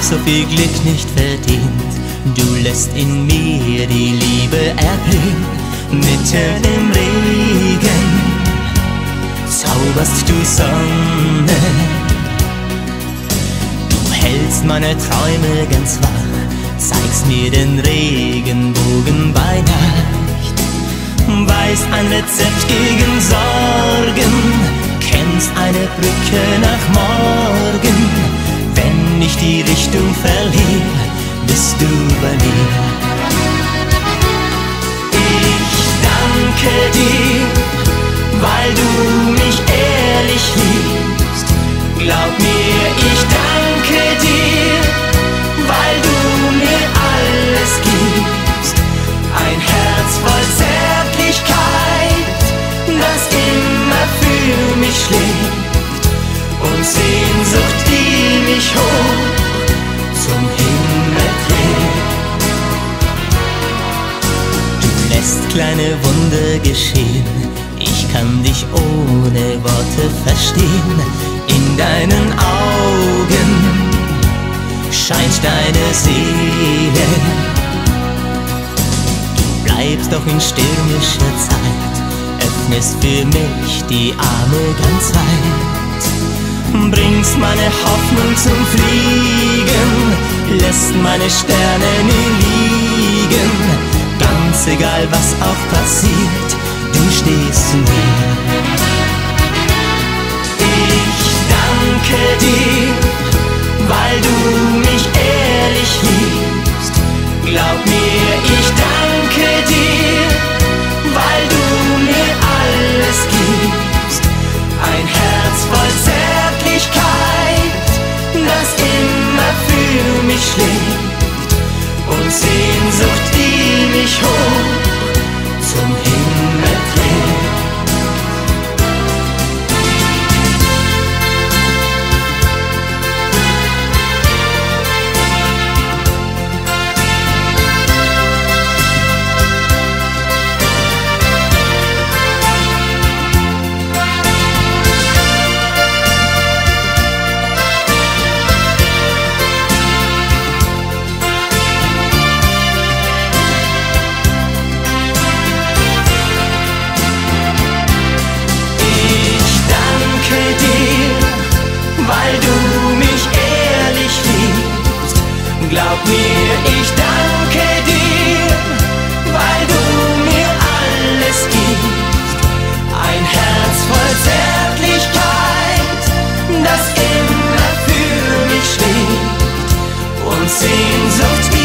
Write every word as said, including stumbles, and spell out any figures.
so viel Glück nicht verdient. Du lässt in mir die Liebe erblühen. Mitten im Regen zauberst du Sonne. Du hältst meine Träume ganz wach, zeigst mir den Regenbogen bei Nacht. Weißt ein Rezept gegen Sorgen, kennst eine Brücke nach morgen. Wenn ich die Richtung verliere, bist du bei mir. Ich danke dir, weil du mich ehrlich liebst. Glaub mir, ich danke dir, weil du mir alles gibst. Ein Herz voll Zärtlichkeit, das immer für mich schlägt, und Sehnsucht, die mich hoch zum Himmel trägt. Du lässt kleine Wunder geschehen, ich kann dich ohne Worte verstehen. In deinen Augen scheint deine Seele. Du bleibst doch in stürmischer Zeit, öffnest für mich die Arme ganz weit. Bringst meine Hoffnung zum Fliegen, lässt meine Sterne nie liegen. Ganz egal, was auch passiert, du stehst zu mir. Ich danke dir, weil du mich ehrlich liebst. Glaub mir, ich danke dir, weil du mir alles gibst. Ein Herz voll Zärtlichkeit, das immer für mich schlägt, und Sehnsucht, die mich hoch zum Himmel trägt. Glaub mir, ich danke dir, weil du mir alles gibst. Ein Herz voll Zärtlichkeit, das immer für mich schlägt, und Sehnsucht